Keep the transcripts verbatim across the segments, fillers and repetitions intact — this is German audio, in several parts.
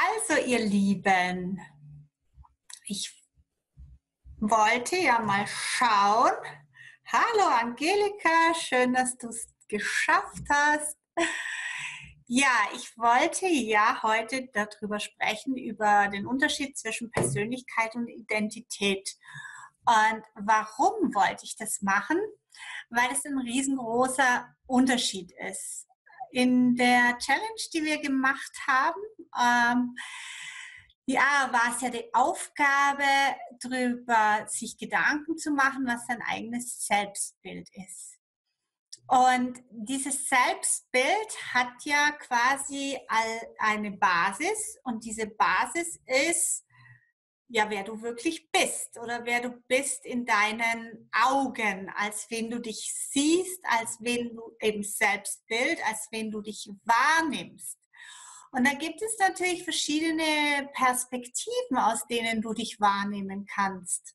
Also, ihr Lieben, ich wollte ja mal schauen. Hallo Angelika, schön, dass du es geschafft hast. Ja, ich wollte ja heute darüber sprechen, über den Unterschied zwischen Persönlichkeit und Identität. Und warum wollte ich das machen? Weil es ein riesengroßer Unterschied ist. In der Challenge, die wir gemacht haben, ähm, ja, war es ja die Aufgabe, darüber sich Gedanken zu machen, was sein eigenes Selbstbild ist. Und dieses Selbstbild hat ja quasi eine Basis und diese Basis ist, ja, wer du wirklich bist oder wer du bist in deinen Augen, als wen du dich siehst, als wen du eben Selbstbild, als wen du dich wahrnimmst. Und da gibt es natürlich verschiedene Perspektiven, aus denen du dich wahrnehmen kannst.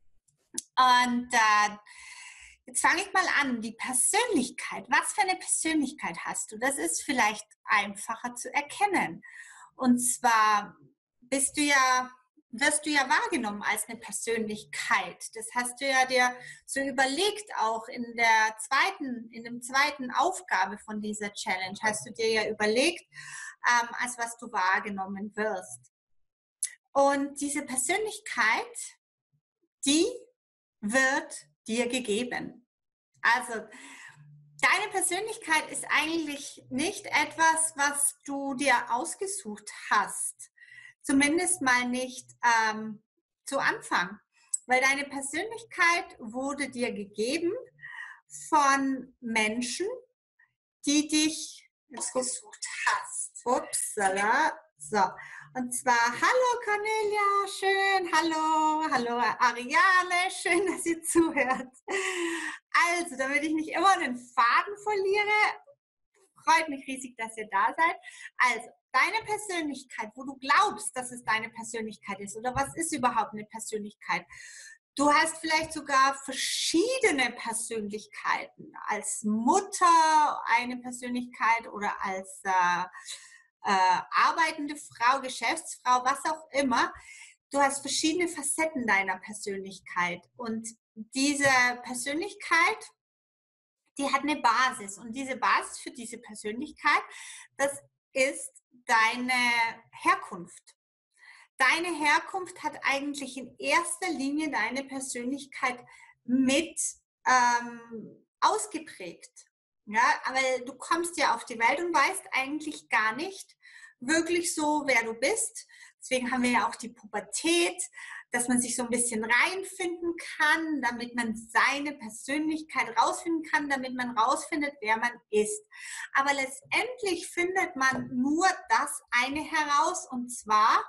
Und äh, jetzt fange ich mal an, die Persönlichkeit. Was für eine Persönlichkeit hast du? Das ist vielleicht einfacher zu erkennen. Und zwar bist du ja, wirst du ja wahrgenommen als eine Persönlichkeit. Das hast du ja dir so überlegt, auch in der zweiten, in dem zweiten Aufgabe von dieser Challenge, hast du dir ja überlegt, ähm, als was du wahrgenommen wirst. Und diese Persönlichkeit, die wird dir gegeben. Also deine Persönlichkeit ist eigentlich nicht etwas, was du dir ausgesucht hast. Zumindest mal nicht ähm, zu Anfang. Weil deine Persönlichkeit wurde dir gegeben von Menschen, die dich gesucht hast. Upsala. So. Und zwar, hallo Cornelia, schön, hallo, hallo Ariane, schön, dass ihr zuhört. Also, damit ich nicht immer den Faden verliere, freut mich riesig, dass ihr da seid. Also, deine Persönlichkeit, wo du glaubst, dass es deine Persönlichkeit ist, oder was ist überhaupt eine Persönlichkeit? Du hast vielleicht sogar verschiedene Persönlichkeiten, als Mutter eine Persönlichkeit oder als äh, äh, arbeitende Frau, Geschäftsfrau, was auch immer. Du hast verschiedene Facetten deiner Persönlichkeit und diese Persönlichkeit, die hat eine Basis und diese Basis für diese Persönlichkeit, das ist deine Herkunft. Deine Herkunft hat eigentlich in erster Linie deine Persönlichkeit mit ähm, ausgeprägt. Ja, aber du kommst ja auf die Welt und weißt eigentlich gar nicht wirklich so, wer du bist. Deswegen haben wir ja auch die Pubertät, dass man sich so ein bisschen reinfinden kann, damit man seine Persönlichkeit rausfinden kann, damit man rausfindet, wer man ist. Aber letztendlich findet man nur das eine heraus, und zwar,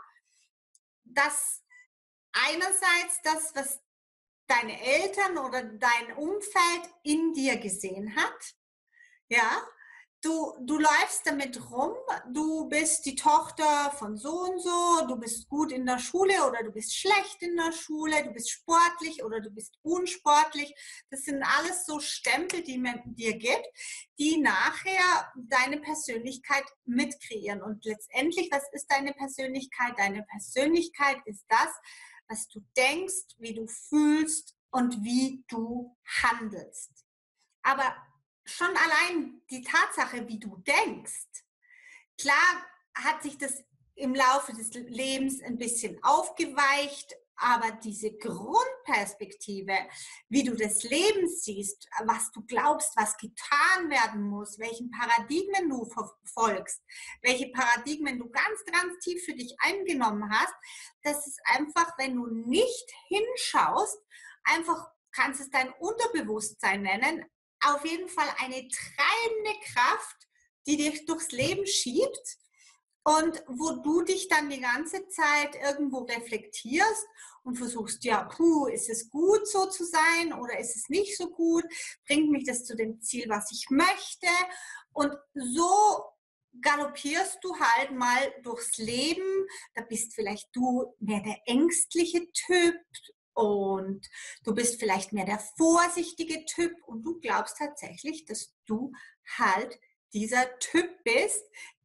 dass einerseits das, was deine Eltern oder dein Umfeld in dir gesehen hat, ja, du, du läufst damit rum, du bist die Tochter von so und so, du bist gut in der Schule oder du bist schlecht in der Schule, du bist sportlich oder du bist unsportlich. Das sind alles so Stempel, die man dir gibt, die nachher deine Persönlichkeit mitkreieren. Und letztendlich, was ist deine Persönlichkeit? Deine Persönlichkeit ist das, was du denkst, wie du fühlst und wie du handelst. Aber schon allein die Tatsache, wie du denkst, klar hat sich das im Laufe des Lebens ein bisschen aufgeweicht, aber diese Grundperspektive, wie du das Leben siehst, was du glaubst, was getan werden muss, welchen Paradigmen du verfolgst, welche Paradigmen du ganz, ganz tief für dich eingenommen hast, das ist einfach, wenn du nicht hinschaust, einfach kannst es dein Unterbewusstsein nennen, auf jeden Fall eine treibende Kraft, die dich durchs Leben schiebt und wo du dich dann die ganze Zeit irgendwo reflektierst und versuchst, ja, puh, ist es gut so zu sein oder ist es nicht so gut? Bringt mich das zu dem Ziel, was ich möchte? Und so galoppierst du halt mal durchs Leben. Da bist vielleicht du mehr der ängstliche Typ, und du bist vielleicht mehr der vorsichtige Typ und du glaubst tatsächlich, dass du halt dieser Typ bist,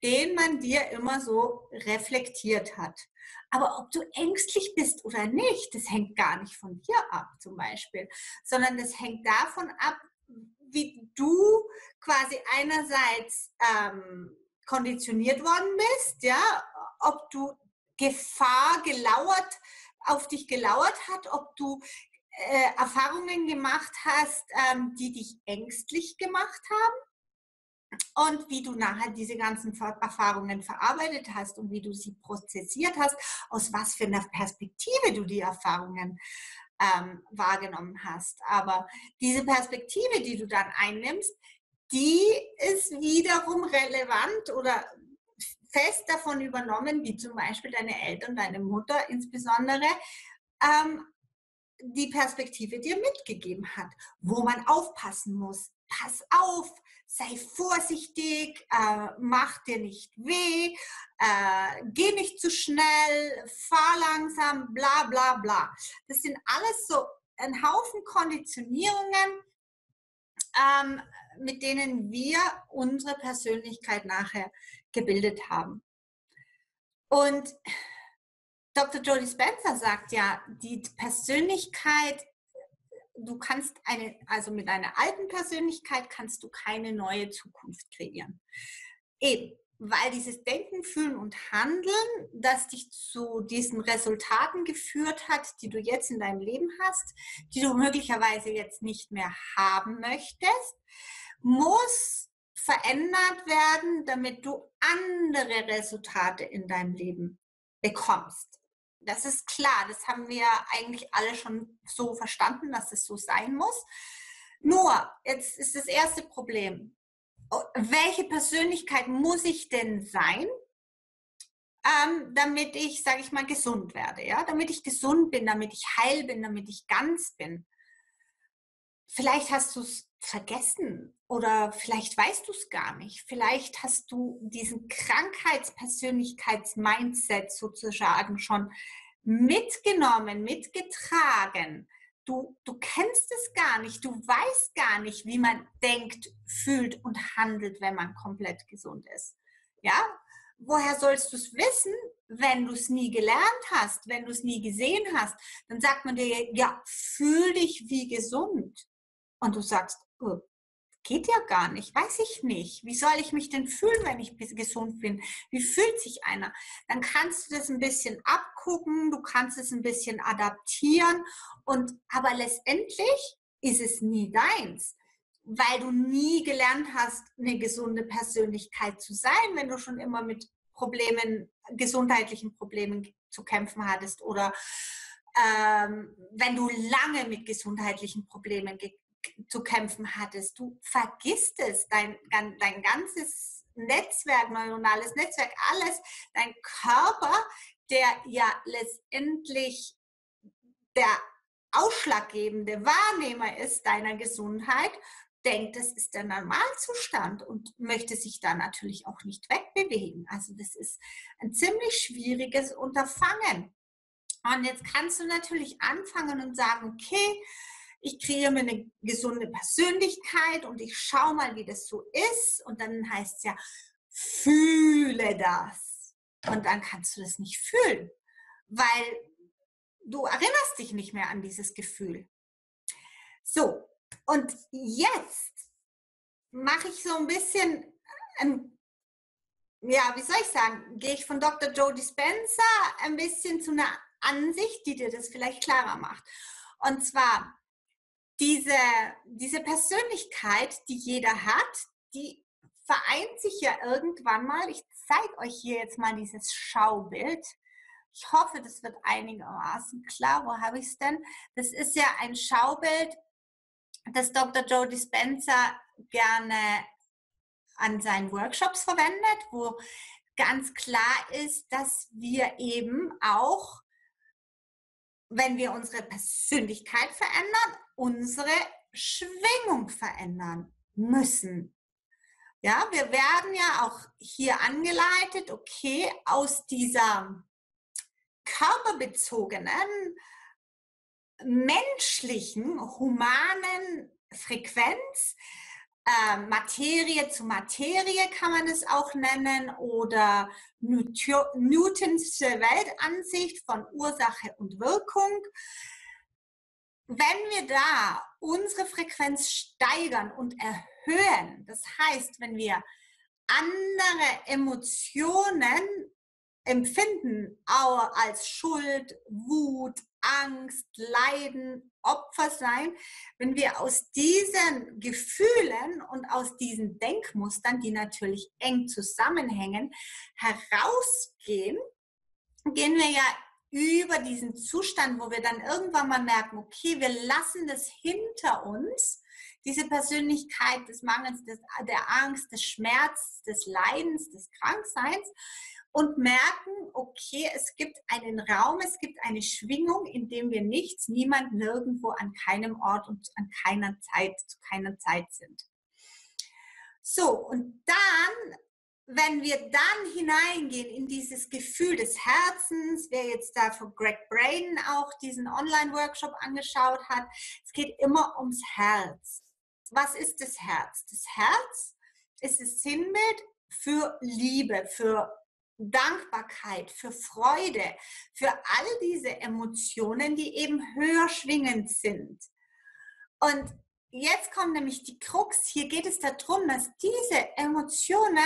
den man dir immer so reflektiert hat. Aber ob du ängstlich bist oder nicht, das hängt gar nicht von dir ab zum Beispiel, sondern das hängt davon ab, wie du quasi einerseits ähm, konditioniert worden bist, ja, ob du Gefahr gelauert, auf dich gelauert hat, ob du äh, Erfahrungen gemacht hast, ähm, die dich ängstlich gemacht haben und wie du nachher diese ganzen Erfahrungen verarbeitet hast und wie du sie prozessiert hast, aus was für einer Perspektive du die Erfahrungen ähm, wahrgenommen hast. Aber diese Perspektive, die du dann einnimmst, die ist wiederum relevant oder fest davon übernommen, wie zum Beispiel deine Eltern, deine Mutter insbesondere, ähm, die Perspektive dir mitgegeben hat, wo man aufpassen muss. Pass auf, sei vorsichtig, äh, mach dir nicht weh, äh, geh nicht zu schnell, fahr langsam, bla bla bla. Das sind alles so ein Haufen Konditionierungen, ähm, mit denen wir unsere Persönlichkeit nachher gebildet haben. Und Doktor Joe Dispenza sagt ja, die Persönlichkeit, du kannst eine, also mit einer alten Persönlichkeit kannst du keine neue Zukunft kreieren. Eben, weil dieses Denken, Fühlen und Handeln, das dich zu diesen Resultaten geführt hat, die du jetzt in deinem Leben hast, die du möglicherweise jetzt nicht mehr haben möchtest, muss verändert werden, damit du andere Resultate in deinem Leben bekommst. Das ist klar, das haben wir eigentlich alle schon so verstanden, dass es so sein muss. Nur, jetzt ist das erste Problem. Welche Persönlichkeit muss ich denn sein, ähm, damit ich, sage ich mal, gesund werde? Ja? Damit ich gesund bin, damit ich heil bin, damit ich ganz bin. Vielleicht hast du es vergessen oder vielleicht weißt du es gar nicht. Vielleicht hast du diesen Krankheitspersönlichkeits-Mindset sozusagen schon mitgenommen, mitgetragen. Du, du kennst es gar nicht, du weißt gar nicht, wie man denkt, fühlt und handelt, wenn man komplett gesund ist. Ja? Woher sollst du es wissen, wenn du es nie gelernt hast, wenn du es nie gesehen hast? Dann sagt man dir, ja, fühl dich wie gesund. Und du sagst, oh, geht ja gar nicht, weiß ich nicht. Wie soll ich mich denn fühlen, wenn ich gesund bin? Wie fühlt sich einer? Dann kannst du das ein bisschen abgucken, du kannst es ein bisschen adaptieren, und, aber letztendlich ist es nie deins, weil du nie gelernt hast, eine gesunde Persönlichkeit zu sein, wenn du schon immer mit Problemen, gesundheitlichen Problemen zu kämpfen hattest oder ähm, wenn du lange mit gesundheitlichen Problemen gekämpft zu kämpfen hattest. Du vergisst es, dein, dein ganzes Netzwerk, neuronales Netzwerk, alles, dein Körper, der ja letztendlich der ausschlaggebende Wahrnehmer ist deiner Gesundheit, denkt, das ist der Normalzustand und möchte sich da natürlich auch nicht wegbewegen. Also das ist ein ziemlich schwieriges Unterfangen. Und jetzt kannst du natürlich anfangen und sagen, okay, ich kreiere mir eine gesunde Persönlichkeit und ich schaue mal, wie das so ist. Und dann heißt es ja, fühle das. Und dann kannst du das nicht fühlen, weil du erinnerst dich nicht mehr an dieses Gefühl. So, und jetzt mache ich so ein bisschen, ähm, ja, wie soll ich sagen, gehe ich von Doktor Joe Dispenza ein bisschen zu einer Ansicht, die dir das vielleicht klarer macht. Und zwar, Diese, diese Persönlichkeit, die jeder hat, die vereint sich ja irgendwann mal. Ich zeige euch hier jetzt mal dieses Schaubild. Ich hoffe, das wird einigermaßen klar. Wo habe ich es denn? Das ist ja ein Schaubild, das Doktor Joe Dispenza gerne an seinen Workshops verwendet, wo ganz klar ist, dass wir eben auch, wenn wir unsere Persönlichkeit verändern, unsere Schwingung verändern müssen. Ja, wir werden ja auch hier angeleitet, okay, aus dieser körperbezogenen, menschlichen, humanen Frequenz äh, Materie zu Materie kann man es auch nennen oder Newtons Weltansicht von Ursache und Wirkung. Wenn wir da unsere Frequenz steigern und erhöhen, das heißt, wenn wir andere Emotionen empfinden, auch als Schuld, Wut, Angst, Leiden, Opfer sein, wenn wir aus diesen Gefühlen und aus diesen Denkmustern, die natürlich eng zusammenhängen, herausgehen, gehen wir ja über diesen Zustand, wo wir dann irgendwann mal merken, okay, wir lassen das hinter uns, diese Persönlichkeit des Mangels, des, der Angst, des Schmerzes, des Leidens, des Krankseins und merken, okay, es gibt einen Raum, es gibt eine Schwingung, in dem wir nichts, niemand, nirgendwo, an keinem Ort und an keiner Zeit, zu keiner Zeit sind. So, und dann, wenn wir dann hineingehen in dieses Gefühl des Herzens, wer jetzt da von Greg Braden auch diesen Online-Workshop angeschaut hat, es geht immer ums Herz. Was ist das Herz? Das Herz ist das Sinnbild für Liebe, für Dankbarkeit, für Freude, für all diese Emotionen, die eben höher schwingend sind. Und jetzt kommt nämlich die Krux. Hier geht es darum, dass diese Emotionen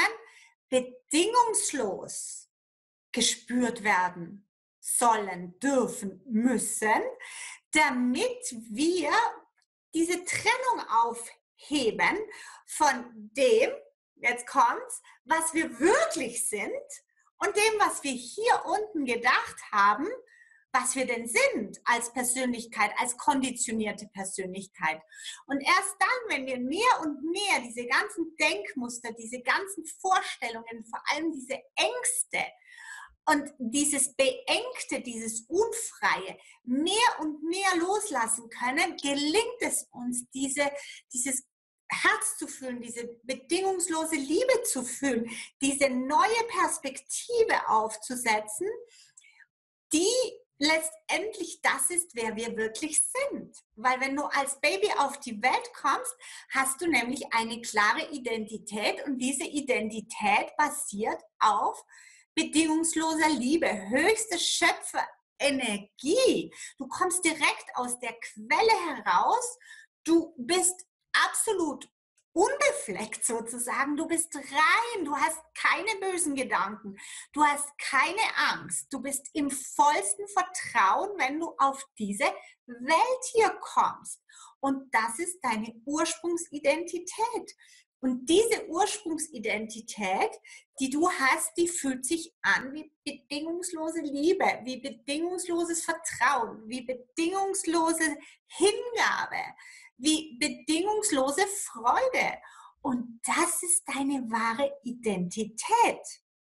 bedingungslos gespürt werden sollen, dürfen, müssen, damit wir diese Trennung aufheben von dem, jetzt kommt's, was wir wirklich sind und dem, was wir hier unten gedacht haben, was wir denn sind als Persönlichkeit, als konditionierte Persönlichkeit. Und erst dann, wenn wir mehr und mehr diese ganzen Denkmuster, diese ganzen Vorstellungen, vor allem diese Ängste und dieses Beengte, dieses Unfreie mehr und mehr loslassen können, gelingt es uns, diese, dieses Herz zu fühlen, diese bedingungslose Liebe zu fühlen, diese neue Perspektive aufzusetzen, die letztendlich das ist, wer wir wirklich sind. Weil wenn du als Baby auf die Welt kommst, hast du nämlich eine klare Identität und diese Identität basiert auf bedingungsloser Liebe, höchste Schöpferenergie. Du kommst direkt aus der Quelle heraus, du bist absolut unbefleckt sozusagen, du bist rein, du hast keine bösen Gedanken, du hast keine Angst, du bist im vollsten Vertrauen, wenn du auf diese Welt hier kommst. Und das ist deine Ursprungsidentität. Und diese Ursprungsidentität, die du hast, die fühlt sich an wie bedingungslose Liebe, wie bedingungsloses Vertrauen, wie bedingungslose Hingabe, wie bedingungslose Freude. Und das ist deine wahre Identität.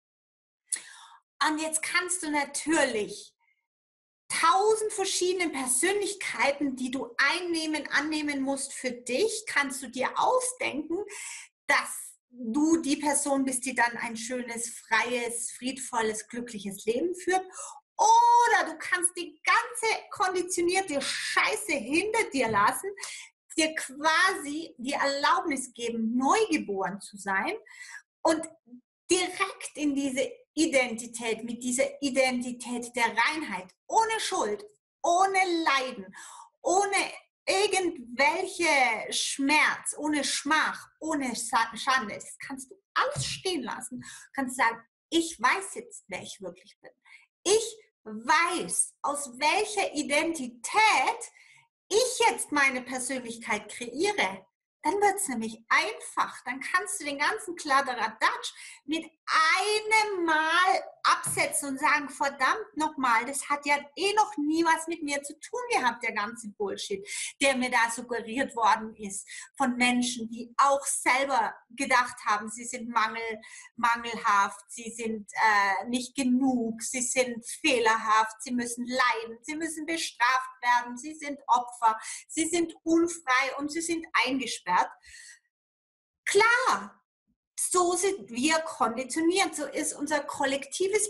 Und jetzt kannst du natürlich tausend verschiedene Persönlichkeiten, die du einnehmen, annehmen musst für dich, kannst du dir ausdenken, dass du die Person bist, die dann ein schönes, freies, friedvolles, glückliches Leben führt. Oder du kannst die ganze konditionierte Scheiße hinter dir lassen, dir quasi die Erlaubnis geben, neugeboren zu sein und direkt in diese Identität, mit dieser Identität der Reinheit, ohne Schuld, ohne Leiden, ohne irgendwelche Schmerz, ohne Schmach, ohne Schande. Das kannst du alles stehen lassen. Du kannst sagen, ich weiß jetzt, wer ich wirklich bin. Ich weiß, aus welcher Identität ich jetzt meine Persönlichkeit kreiere. Dann wird es nämlich einfach. Dann kannst du den ganzen Kladderadatsch mit einem Mal absetzen und sagen, verdammt nochmal, das hat ja eh noch nie was mit mir zu tun gehabt, der ganze Bullshit, der mir da suggeriert worden ist von Menschen, die auch selber gedacht haben, sie sind mangel, mangelhaft, sie sind äh, nicht genug, sie sind fehlerhaft, sie müssen leiden, sie müssen bestraft werden, sie sind Opfer, sie sind unfrei und sie sind eingesperrt. Klar, so sind wir konditioniert, so ist unser kollektives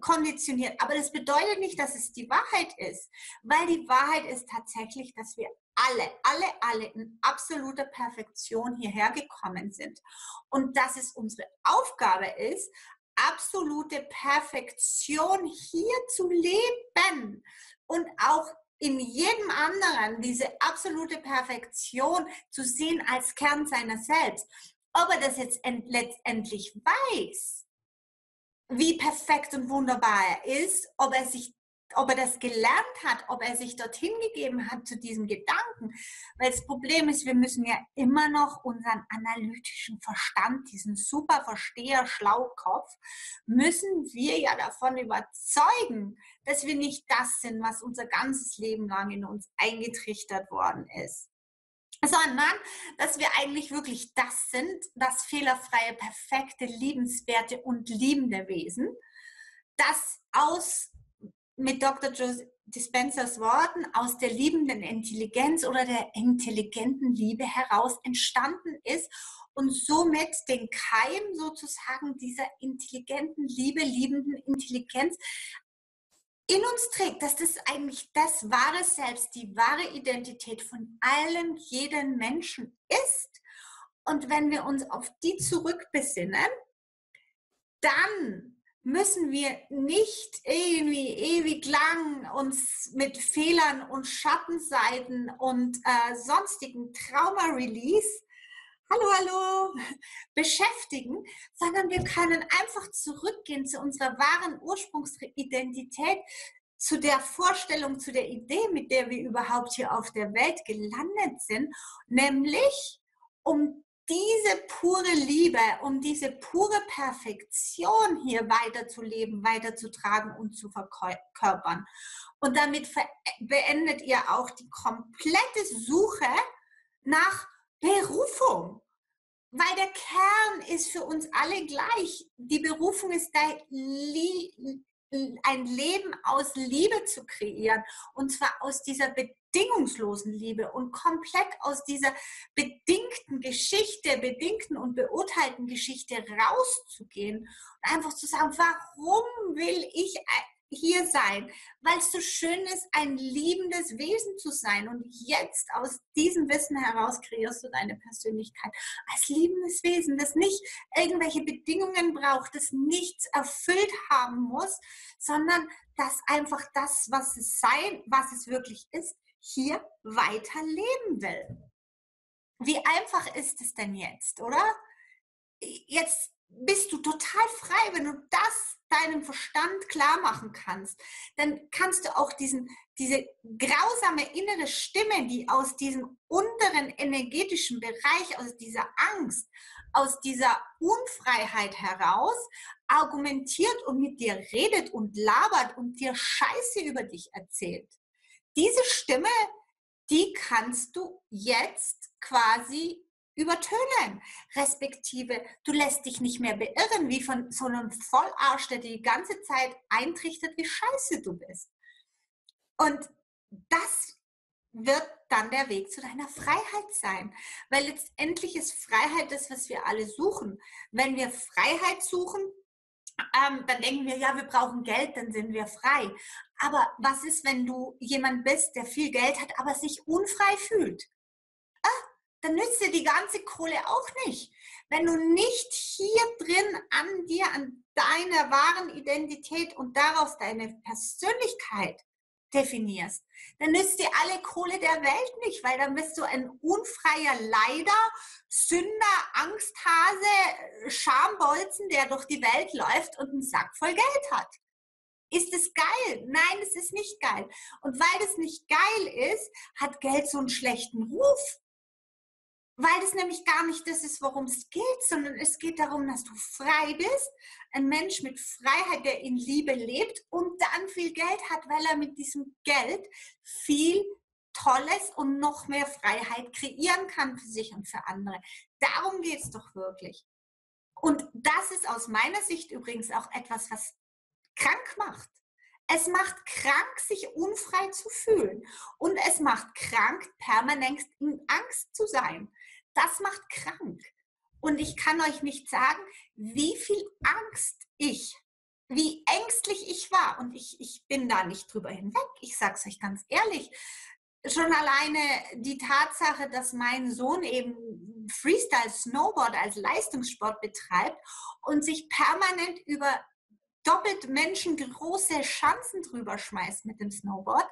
konditioniert, aber das bedeutet nicht, dass es die Wahrheit ist, weil die Wahrheit ist tatsächlich, dass wir alle, alle, alle in absoluter Perfektion hierher gekommen sind und dass es unsere Aufgabe ist, absolute Perfektion hier zu leben und auch in jedem anderen diese absolute Perfektion zu sehen als Kern seiner selbst. Ob er das jetzt letztendlich weiß, wie perfekt und wunderbar er ist, ob er sich ob er das gelernt hat, ob er sich dorthin gegeben hat zu diesem Gedanken. Weil das Problem ist, wir müssen ja immer noch unseren analytischen Verstand, diesen super Versteher, Schlaukopf, müssen wir ja davon überzeugen, dass wir nicht das sind, was unser ganzes Leben lang in uns eingetrichtert worden ist. Sondern, dass wir eigentlich wirklich das sind, das fehlerfreie, perfekte, liebenswerte und liebende Wesen, das aus mit Doktor Joe Dispenzas Worten aus der liebenden Intelligenz oder der intelligenten Liebe heraus entstanden ist und somit den Keim sozusagen dieser intelligenten Liebe, liebenden Intelligenz in uns trägt, dass das eigentlich das wahre Selbst, die wahre Identität von allen, jeden Menschen ist. Und wenn wir uns auf die zurückbesinnen, dann müssen wir nicht irgendwie ewig lang uns mit Fehlern und Schattenseiten und äh, sonstigen Trauma-Release, hallo, hallo, beschäftigen, sondern wir können einfach zurückgehen zu unserer wahren Ursprungsidentität, zu der Vorstellung, zu der Idee, mit der wir überhaupt hier auf der Welt gelandet sind, nämlich um diese pure Liebe, um diese pure Perfektion hier weiterzuleben, weiterzutragen und zu verkörpern. Und damit beendet ihr auch die komplette Suche nach Berufung. Weil der Kern ist für uns alle gleich. Die Berufung ist ein Leben aus Liebe zu kreieren. Und zwar aus dieser bedingungslosen Liebe und komplett aus dieser bedingten Geschichte, bedingten und beurteilten Geschichte rauszugehen und einfach zu sagen, warum will ich hier sein? Weil es so schön ist, ein liebendes Wesen zu sein. Und jetzt aus diesem Wissen heraus kreierst du deine Persönlichkeit als liebendes Wesen, das nicht irgendwelche Bedingungen braucht, das nichts erfüllt haben muss, sondern das einfach das, was es sein, was es wirklich ist, hier weiterleben will. Wie einfach ist es denn jetzt, oder? Jetzt bist du total frei, wenn du das deinem Verstand klar machen kannst. Dann kannst du auch diesen, diese grausame innere Stimme, die aus diesem unteren energetischen Bereich, aus dieser Angst, aus dieser Unfreiheit heraus argumentiert und mit dir redet und labert und dir Scheiße über dich erzählt. Diese Stimme, die kannst du jetzt quasi übertönen, respektive du lässt dich nicht mehr beirren, wie von so einem Vollarsch, der die ganze Zeit eintrichtert, wie scheiße du bist. Und das wird dann der Weg zu deiner Freiheit sein, weil letztendlich ist Freiheit das, was wir alle suchen. Wenn wir Freiheit suchen, ähm, dann denken wir, ja, wir brauchen Geld, dann sind wir frei. Aber was ist, wenn du jemand bist, der viel Geld hat, aber sich unfrei fühlt? Dann nützt dir die ganze Kohle auch nicht. Wenn du nicht hier drin an dir, an deiner wahren Identität und daraus deine Persönlichkeit definierst, dann nützt dir alle Kohle der Welt nicht, weil dann bist du ein unfreier Leider, Sünder, Angsthase, Schambolzen, der durch die Welt läuft und einen Sack voll Geld hat. Ist es geil? Nein, es ist nicht geil. Und weil es nicht geil ist, hat Geld so einen schlechten Ruf. Weil das nämlich gar nicht das ist, worum es geht, sondern es geht darum, dass du frei bist, ein Mensch mit Freiheit, der in Liebe lebt und dann viel Geld hat, weil er mit diesem Geld viel Tolles und noch mehr Freiheit kreieren kann für sich und für andere. Darum geht es doch wirklich. Und das ist aus meiner Sicht übrigens auch etwas, was krank macht. Es macht krank, sich unfrei zu fühlen. Und es macht krank, permanent in Angst zu sein. Das macht krank. Und ich kann euch nicht sagen, wie viel Angst ich, wie ängstlich ich war. Und ich, ich bin da nicht drüber hinweg. Ich sage es euch ganz ehrlich. schon alleine die Tatsache, dass mein Sohn eben Freestyle Snowboard als Leistungssport betreibt und sich permanent über doppelt menschengroße Schanzen drüber schmeißt mit dem Snowboard,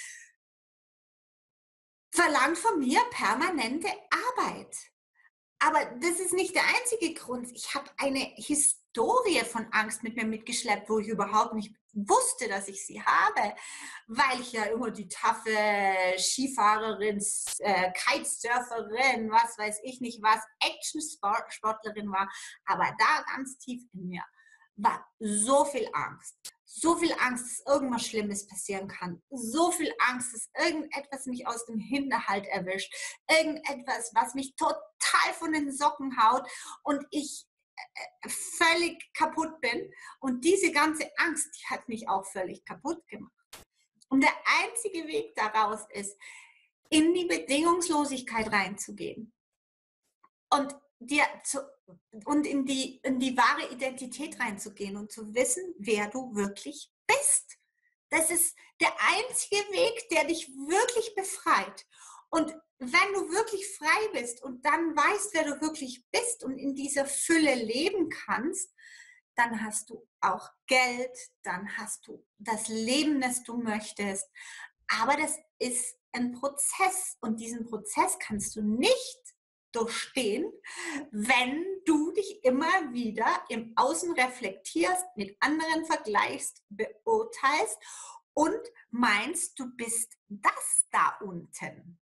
verlangt von mir permanente Arbeit. Aber das ist nicht der einzige Grund. Ich habe eine Historie von Angst mit mir mitgeschleppt, wo ich überhaupt nicht wusste, dass ich sie habe, weil ich ja immer die taffe Skifahrerin, äh, Kitesurferin, was weiß ich nicht was, Action-Sportlerin war. Aber da ganz tief in mir war so viel Angst. So viel Angst, dass irgendwas Schlimmes passieren kann. So viel Angst, dass irgendetwas mich aus dem Hinterhalt erwischt. Irgendetwas, was mich total von den Socken haut und ich völlig kaputt bin. Und diese ganze Angst, die hat mich auch völlig kaputt gemacht. Und der einzige Weg daraus ist, in die Bedingungslosigkeit reinzugehen. Und dir zu, und in die, in die wahre Identität reinzugehen und zu wissen, wer du wirklich bist. Das ist der einzige Weg, der dich wirklich befreit. Und wenn du wirklich frei bist und dann weißt, wer du wirklich bist und in dieser Fülle leben kannst, dann hast du auch Geld, dann hast du das Leben, das du möchtest. Aber das ist ein Prozess und diesen Prozess kannst du nicht durchstehen, wenn du dich immer wieder im Außen reflektierst, mit anderen vergleichst, beurteilst und meinst, du bist das da unten.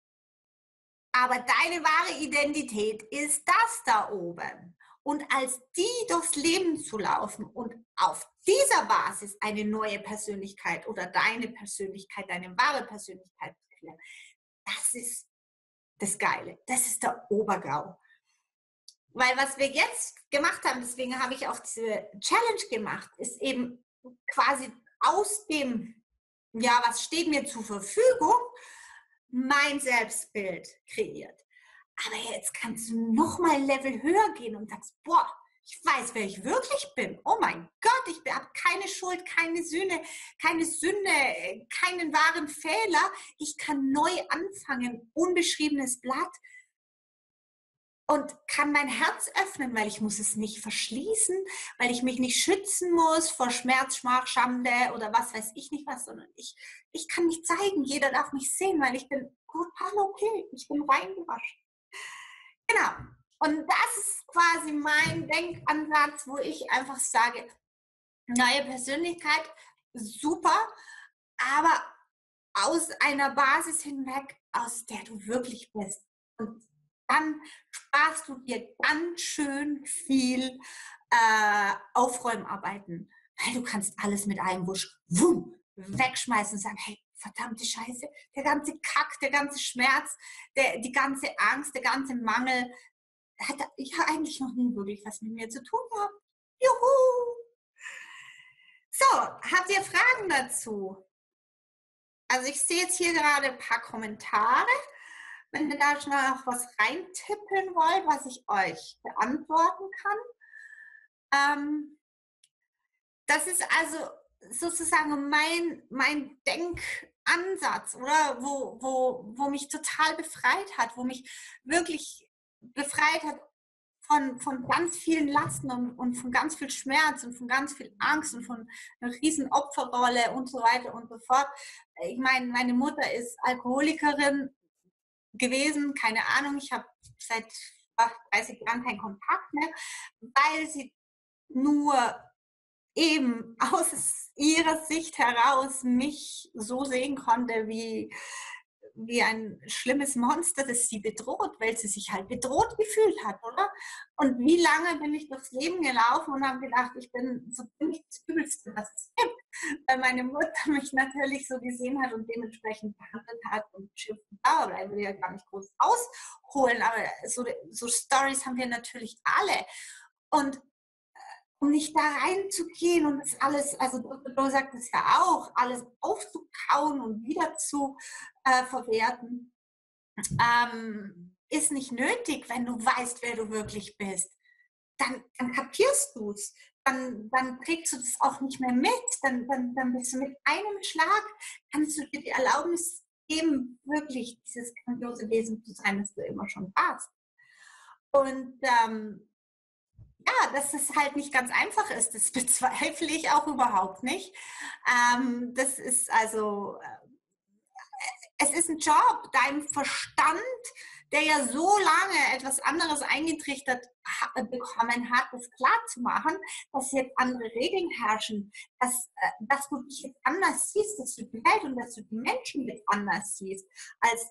Aber deine wahre Identität ist das da oben. Und als die durchs Leben zu laufen und auf dieser Basis eine neue Persönlichkeit oder deine Persönlichkeit, deine wahre Persönlichkeit zu klären, das ist das Geile. Das ist der Obergau. Weil was wir jetzt gemacht haben, deswegen habe ich auch diese Challenge gemacht, ist eben quasi aus dem, ja, was steht mir zur Verfügung, mein Selbstbild kreiert. Aber jetzt kannst du noch mal ein Level höher gehen und sagst, boah, ich weiß, wer ich wirklich bin. Oh mein Gott, ich habe keine Schuld, keine Sühne, keine Sünde, keinen wahren Fehler. Ich kann neu anfangen, unbeschriebenes Blatt und kann mein Herz öffnen, weil ich muss es nicht verschließen, weil ich mich nicht schützen muss vor Schmerz, Schmach, Schande oder was weiß ich nicht was, sondern ich, ich kann mich zeigen, jeder darf mich sehen, weil ich bin total okay, ich bin reingewaschen. Genau. Und das ist quasi mein Denkansatz, wo ich einfach sage, neue Persönlichkeit, super, aber aus einer Basis hinweg, aus der du wirklich bist. Und dann sparst du dir ganz schön viel äh, Aufräumarbeiten, weil du kannst alles mit einem Wusch wumm, wegschmeißen und sagen, hey, verdammte Scheiße, der ganze Kack, der ganze Schmerz, der, die ganze Angst, der ganze Mangel, hat ja eigentlich noch nie wirklich was mit mir zu tun gehabt. Juhu! So, habt ihr Fragen dazu? Also ich sehe jetzt hier gerade ein paar Kommentare. Wenn ihr da schon noch was reintippen wollt, was ich euch beantworten kann. Ähm, das ist also sozusagen mein, mein Denkansatz, oder? Wo, wo, wo mich total befreit hat, wo mich wirklich befreit hat von, von ganz vielen Lasten und, und von ganz viel Schmerz und von ganz viel Angst und von einer riesen Opferrolle und so weiter und so fort. Ich meine, meine Mutter ist Alkoholikerin gewesen, keine Ahnung, ich habe seit dreißig Jahren keinen Kontakt mehr, weil sie nur eben aus ihrer Sicht heraus mich so sehen konnte, wie wie ein schlimmes Monster, das sie bedroht, weil sie sich halt bedroht gefühlt hat, oder? Und wie lange bin ich durchs Leben gelaufen und habe gedacht, ich bin so ziemlich das Übelste, was es gibt. Weil meine Mutter mich natürlich so gesehen hat und dementsprechend behandelt hat und schimpft und bla, ich will ja gar nicht groß ausholen, aber so, so Storys haben wir natürlich alle. Und um nicht da reinzugehen und das alles, also Doktor sagt es ja auch, alles aufzukauen und wieder zu äh, verwerten, ähm, ist nicht nötig, wenn du weißt, wer du wirklich bist. Dann, dann kapierst du es, dann, dann trägst du das auch nicht mehr mit, dann, dann, dann bist du mit einem Schlag, kannst du dir die Erlaubnis eben wirklich dieses grandiose Wesen zu sein, das du immer schon warst. Und ähm, ja, dass es halt nicht ganz einfach ist, das bezweifle ich auch überhaupt nicht. Ähm, das ist also, äh, es ist ein Job, deinem Verstand, der ja so lange etwas anderes eingetrichtert ha bekommen hat, das klarzumachen, dass jetzt andere Regeln herrschen, dass, äh, dass du dich jetzt anders siehst, dass du die Welt und dass du die Menschen jetzt anders siehst als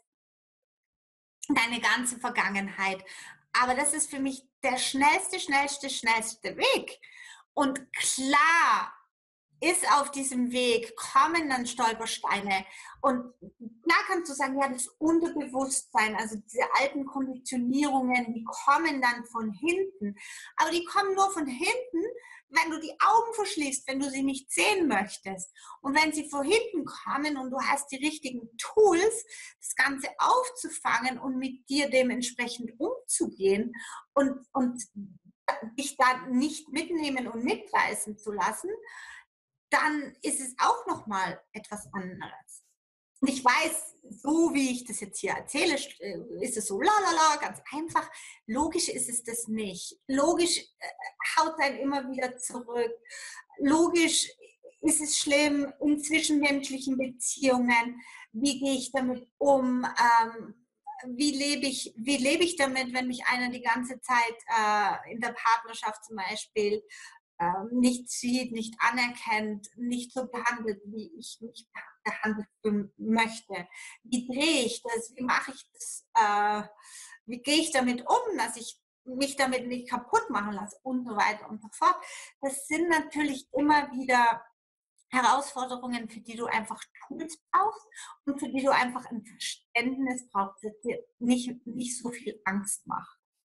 deine ganze Vergangenheit. Aber das ist für mich der schnellste, schnellste, schnellste Weg. Und klar ist auf diesem Weg, kommen dann Stolpersteine. Und klar kannst du sagen, ja, das Unterbewusstsein, also diese alten Konditionierungen, die kommen dann von hinten. Aber die kommen nur von hinten, wenn du die Augen verschließt, wenn du sie nicht sehen möchtest. Und wenn sie von hinten kommen und du hast die richtigen Tools, das Ganze aufzufangen und mit dir dementsprechend umzugehen und, und dich da nicht mitnehmen und mitreißen zu lassen, dann ist es auch nochmal etwas anderes. Und ich weiß, so wie ich das jetzt hier erzähle, ist es so lalala, ganz einfach. Logisch ist es das nicht. Logisch äh, haut einen immer wieder zurück. Logisch ist es schlimm in zwischenmenschlichen Beziehungen. Wie gehe ich damit um? Ähm, wie lebe ich, wie lebe ich damit, wenn mich einer die ganze Zeit äh, in der Partnerschaft zum Beispiel nicht sieht, nicht anerkennt, nicht so behandelt, wie ich mich behandelt möchte. Wie drehe ich das? Wie mache ich das? Äh, wie gehe ich damit um, dass ich mich damit nicht kaputt machen lasse und so weiter und so fort. Das sind natürlich immer wieder Herausforderungen, für die du einfach Tools brauchst und für die du einfach ein Verständnis brauchst, das dir nicht, nicht so viel Angst macht.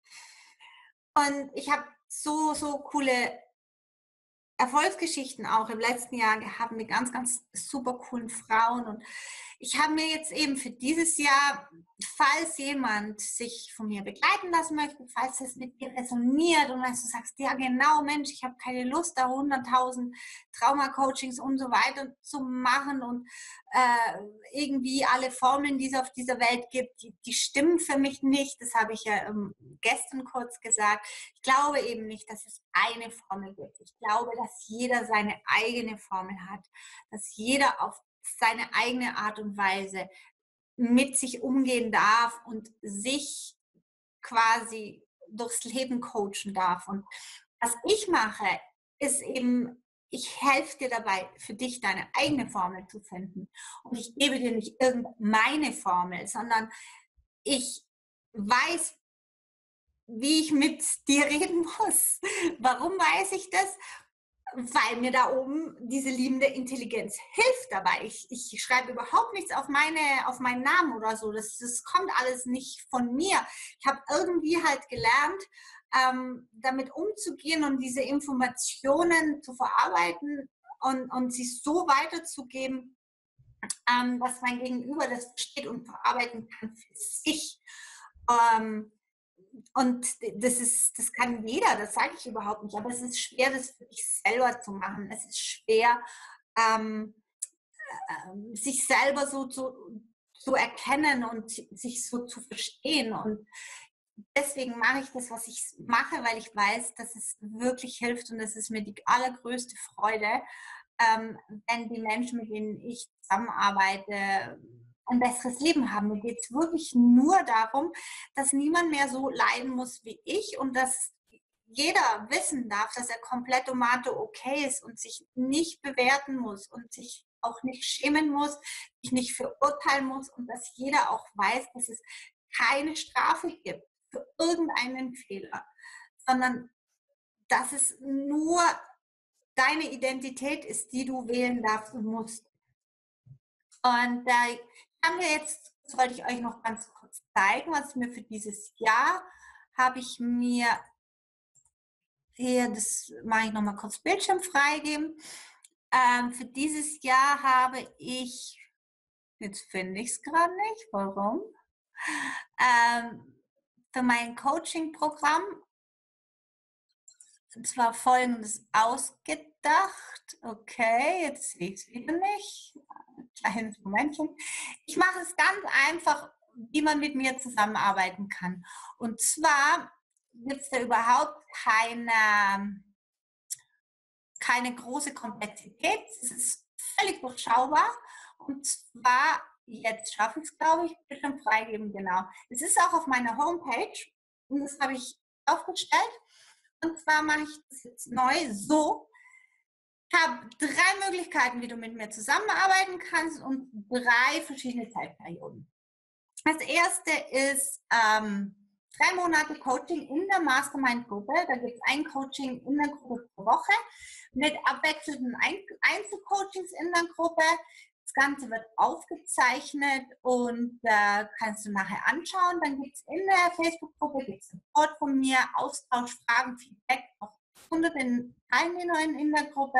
Und ich habe so, so coole Erfolgsgeschichten auch im letzten Jahr gehabt mit ganz, ganz super coolen Frauen. Und ich habe mir jetzt eben für dieses Jahr, falls jemand sich von mir begleiten lassen möchte, falls es mit dir resoniert und wenn du sagst, ja genau, Mensch, ich habe keine Lust, da hunderttausend Trauma-Coachings und so weiter zu machen und äh, irgendwie alle Formeln, die es auf dieser Welt gibt, die, die stimmen für mich nicht. Das habe ich ja ähm, gestern kurz gesagt. Ich glaube eben nicht, dass es eine Formel gibt. Ich glaube, dass jeder seine eigene Formel hat, dass jeder auf seine eigene Art und Weise mit sich umgehen darf und sich quasi durchs Leben coachen darf. Und was ich mache, ist eben, ich helfe dir dabei, für dich deine eigene Formel zu finden. Und ich gebe dir nicht irgendeine Formel, sondern ich weiß, wie ich mit dir reden muss. Warum weiß ich das? Weil mir da oben diese liebende Intelligenz hilft dabei. Ich, ich schreibe überhaupt nichts auf, meine, auf meinen Namen oder so. Das, das kommt alles nicht von mir. Ich habe irgendwie halt gelernt, ähm, damit umzugehen und diese Informationen zu verarbeiten und, und sie so weiterzugeben, ähm, dass mein Gegenüber das versteht und verarbeiten kann für sich. Ähm, und das ist, das kann jeder, das sage ich überhaupt nicht, aber es ist schwer, das für sich selber zu machen. Es ist schwer, ähm, äh, sich selber so zu, zu erkennen und sich so zu verstehen. Und deswegen mache ich das, was ich mache, weil ich weiß, dass es wirklich hilft und das ist mir die allergrößte Freude, ähm, wenn die Menschen, mit denen ich zusammenarbeite, ein besseres Leben haben. Mir geht es wirklich nur darum, dass niemand mehr so leiden muss wie ich und dass jeder wissen darf, dass er komplett Tomate okay ist und sich nicht bewerten muss und sich auch nicht schämen muss, sich nicht verurteilen muss und dass jeder auch weiß, dass es keine Strafe gibt für irgendeinen Fehler, sondern dass es nur deine Identität ist, die du wählen darfst und musst. Und da äh, haben wir jetzt, das wollte ich euch noch ganz kurz zeigen, was ich mir für dieses Jahr habe ich mir hier, das mache ich noch mal kurz Bildschirm freigeben. Ähm, für dieses Jahr habe ich, jetzt finde ich es gerade nicht, warum? Ähm, für mein Coaching-Programm, und zwar folgendes ausgedacht. Okay, jetzt sehe ich es wieder nicht. kleines Momentchen. Ich mache es ganz einfach, wie man mit mir zusammenarbeiten kann. Und zwar gibt es da überhaupt keine, keine große Komplexität. Es ist völlig durchschaubar. Und zwar, jetzt schaffe ich es, glaube ich, bestimmt freigeben, genau. Es ist auch auf meiner Homepage und das habe ich aufgestellt. Und zwar mache ich das jetzt neu so. Ich habe drei Möglichkeiten, wie du mit mir zusammenarbeiten kannst und drei verschiedene Zeitperioden. Das erste ist ähm, drei Monate Coaching in der Mastermind-Gruppe. Da gibt es ein Coaching in der Gruppe pro Woche mit abwechselnden Einzelcoachings in der Gruppe. Das Ganze wird aufgezeichnet und äh, kannst du nachher anschauen. Dann gibt es in der Facebook-Gruppe Support von mir, Austausch, Fragen, Feedback auch unter den Teilnehmern in der Gruppe.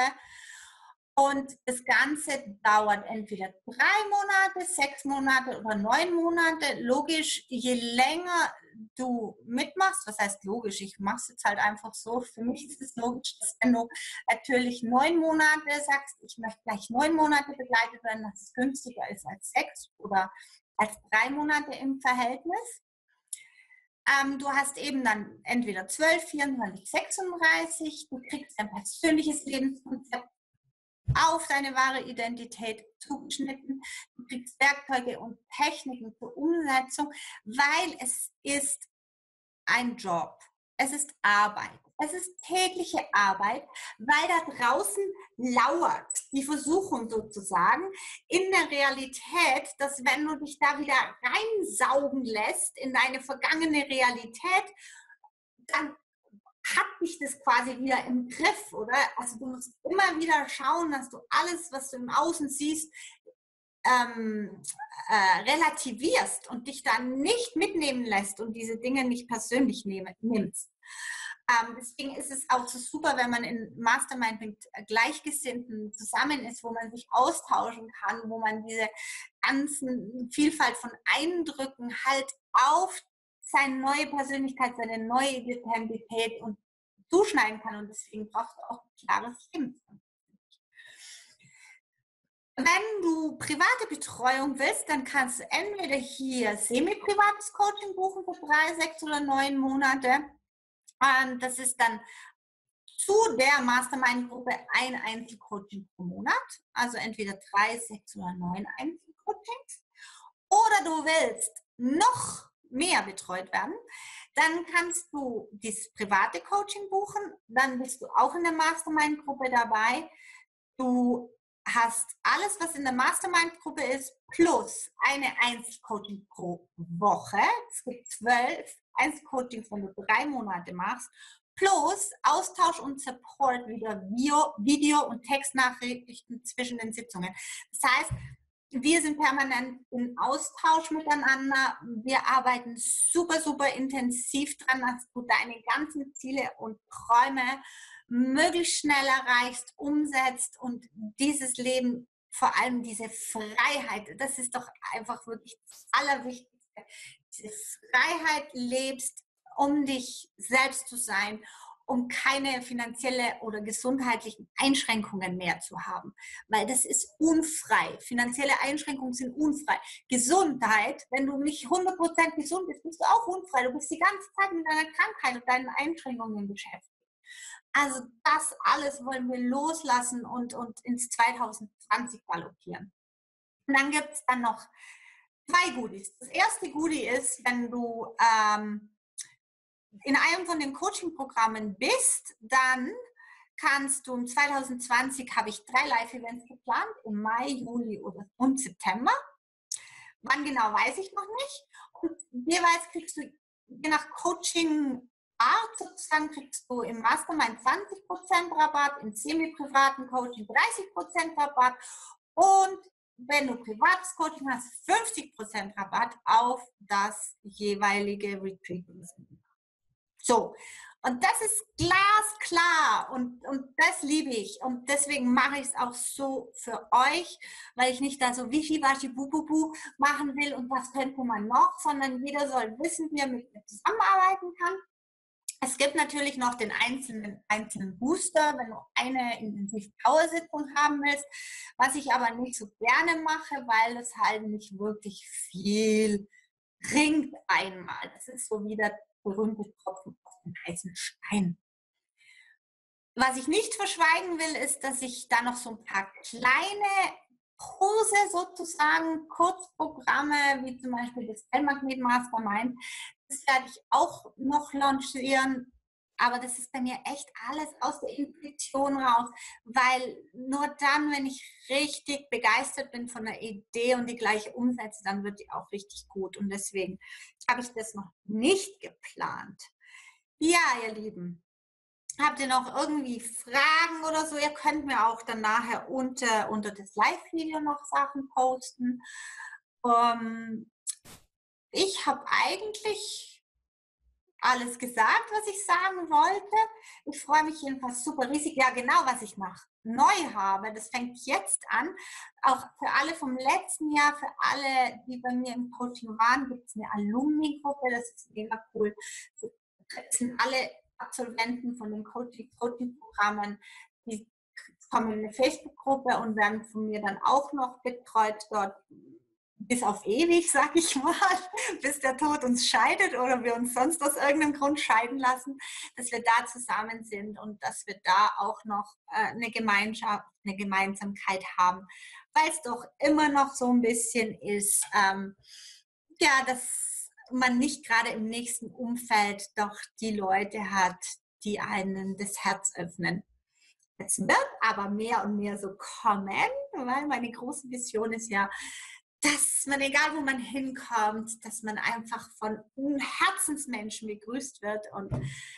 Und das Ganze dauert entweder drei Monate, sechs Monate oder neun Monate. Logisch, je länger du mitmachst, was heißt logisch? Ich mache es jetzt halt einfach so. Für mich ist es logisch, dass wenn du natürlich neun Monate sagst, ich möchte gleich neun Monate begleitet werden, dass es günstiger ist als sechs oder als drei Monate im Verhältnis. Ähm, du hast eben dann entweder zwölf, vierundzwanzig, sechsunddreißig. Du kriegst ein persönliches Lebenskonzept auf deine wahre Identität zugeschnitten. Du kriegst Werkzeuge und Techniken zur Umsetzung, weil es ist ein Job. Es ist Arbeit. Es ist tägliche Arbeit, weil da draußen lauert die Versuchung sozusagen in der Realität, dass wenn du dich da wieder reinsaugen lässt in deine vergangene Realität, dann hat dich das quasi wieder im Griff, oder? Also du musst immer wieder schauen, dass du alles, was du im Außen siehst, ähm, äh, relativierst und dich dann nicht mitnehmen lässt und diese Dinge nicht persönlich nehm, nimmst. Ähm, deswegen ist es auch so super, wenn man in Mastermind mit Gleichgesinnten zusammen ist, wo man sich austauschen kann, wo man diese ganzen Vielfalt von Eindrücken halt auf seine neue Persönlichkeit, seine neue Identität und zuschneiden kann. Und deswegen brauchst du auch ein klares Leben. Wenn du private Betreuung willst, dann kannst du entweder hier semi-privates Coaching buchen für drei, sechs oder neun Monate. Und das ist dann zu der Mastermind-Gruppe ein Einzelcoaching pro Monat. Also entweder drei, sechs oder neun Einzelcoachings. Oder du willst noch mehr betreut werden, dann kannst du dieses private Coaching buchen. Dann bist du auch in der Mastermind-Gruppe dabei. Du hast alles, was in der Mastermind-Gruppe ist, plus eine Einzelcoaching pro Woche. Es gibt zwölf Einzelcoachings, wenn du drei Monate machst, plus Austausch und Support, wieder Video, Video und Textnachrichten zwischen den Sitzungen. Das heißt, wir sind permanent im Austausch miteinander. Wir arbeiten super, super intensiv dran, dass du deine ganzen Ziele und Träume möglichst schnell erreichst, umsetzt und dieses Leben, vor allem diese Freiheit, das ist doch einfach wirklich das Allerwichtigste, diese Freiheit lebst, um dich selbst zu sein, um keine finanzielle oder gesundheitlichen Einschränkungen mehr zu haben, weil das ist unfrei. Finanzielle Einschränkungen sind unfrei. Gesundheit, wenn du nicht hundert Prozent gesund bist, bist du auch unfrei. Du bist die ganze Zeit mit deiner Krankheit und deinen Einschränkungen beschäftigt. Also das alles wollen wir loslassen und, und ins zwanzig zwanzig galoppieren. Und dann gibt es dann noch zwei Goodies. Das erste Goodie ist, wenn du ähm, in einem von den Coaching-Programmen bist, dann kannst du im zwanzig zwanzig, habe ich drei Live-Events geplant, im Mai, Juli oder, und September. Wann genau, weiß ich noch nicht. Und jeweils kriegst du, je nach Coaching Art sozusagen, kriegst du im Mastermind zwanzig Prozent Rabatt, im semi-privaten Coaching dreißig Prozent Rabatt und wenn du privates Coaching hast, fünfzig Prozent Rabatt auf das jeweilige Retreat. So, und das ist glasklar und, und das liebe ich und deswegen mache ich es auch so für euch, weil ich nicht da so Wischi-Waschi-Bu-Bu-Bu machen will und was könnte man noch, sondern jeder soll wissen, wie er mit mir zusammenarbeiten kann. Es gibt natürlich noch den einzelnen, einzelnen Booster, wenn du eine intensive Power-Sitzung haben willst, was ich aber nicht so gerne mache, weil es halt nicht wirklich viel bringt einmal. Das ist so wie der berühmte Tropfen auf den heißen Stein. Was ich nicht verschweigen will, ist, dass ich da noch so ein paar kleine Kurse sozusagen, Kurzprogramme, wie zum Beispiel das Zellmagnet Mastermind, das werde ich auch noch launchieren. Aber das ist bei mir echt alles aus der Intuition raus, weil nur dann, wenn ich richtig begeistert bin von der Idee und die gleich umsetze, dann wird die auch richtig gut. Und deswegen habe ich das noch nicht geplant. Ja, ihr Lieben. Habt ihr noch irgendwie Fragen oder so? Ihr könnt mir auch dann nachher unter, unter das Live-Video noch Sachen posten. Ähm, ich habe eigentlich alles gesagt, was ich sagen wollte. Ich freue mich jedenfalls super riesig. Ja, genau, was ich noch neu habe, das fängt jetzt an. Auch für alle vom letzten Jahr, für alle, die bei mir im Coaching waren, gibt es eine Alumni-Gruppe. Das ist mega cool. Das sind alle Absolventen von den Coaching-Programmen, die kommen in eine Facebook-Gruppe und werden von mir dann auch noch betreut dort bis auf ewig, sag ich mal, bis der Tod uns scheidet oder wir uns sonst aus irgendeinem Grund scheiden lassen, dass wir da zusammen sind und dass wir da auch noch äh, eine Gemeinschaft, eine Gemeinsamkeit haben, weil es doch immer noch so ein bisschen ist, ähm, ja, dass man nicht gerade im nächsten Umfeld doch die Leute hat, die einen das Herz öffnen. Es wird aber mehr und mehr so kommen, weil meine große Vision ist ja, dass man, egal wo man hinkommt, dass man einfach von Herzensmenschen begrüßt wird und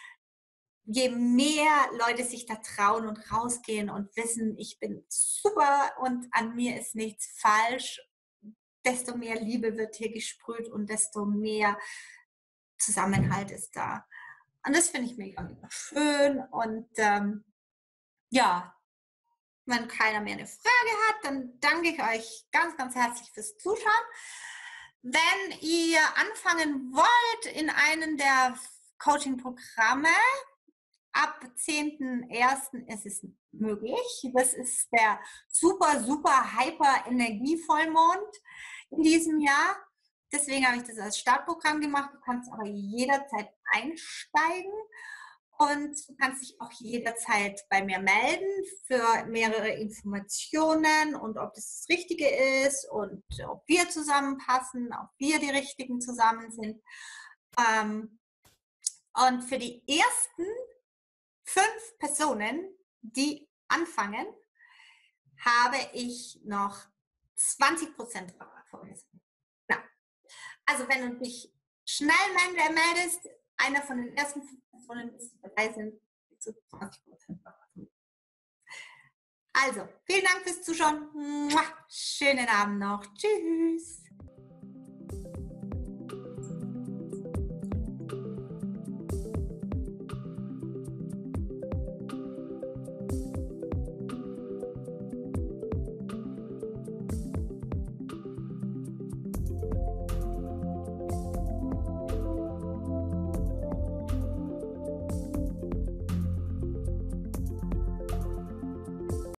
je mehr Leute sich da trauen und rausgehen und wissen, ich bin super und an mir ist nichts falsch, desto mehr Liebe wird hier gesprüht und desto mehr Zusammenhalt ist da. Und das finde ich mega, mega schön und ähm, ja, wenn keiner mehr eine Frage hat, dann danke ich euch ganz, ganz herzlich fürs Zuschauen. Wenn ihr anfangen wollt in einem der Coaching-Programme, ab zehnten ersten ist es möglich. Das ist der super, super hyper Energievollmond in diesem Jahr. Deswegen habe ich das als Startprogramm gemacht. Du kannst aber jederzeit einsteigen. Und du kannst dich auch jederzeit bei mir melden für mehrere Informationen und ob das das Richtige ist und ob wir zusammenpassen, ob wir die Richtigen zusammen sind. Und für die ersten fünf Personen, die anfangen, habe ich noch zwanzig Prozent Rabatt vorgesehen. Ja. Also wenn du dich schnell meldest, einer von den ersten fünf Personen, die dabei sind, zu zwanzig Prozent Rabatt. Also, vielen Dank fürs Zuschauen. Schönen Abend noch. Tschüss.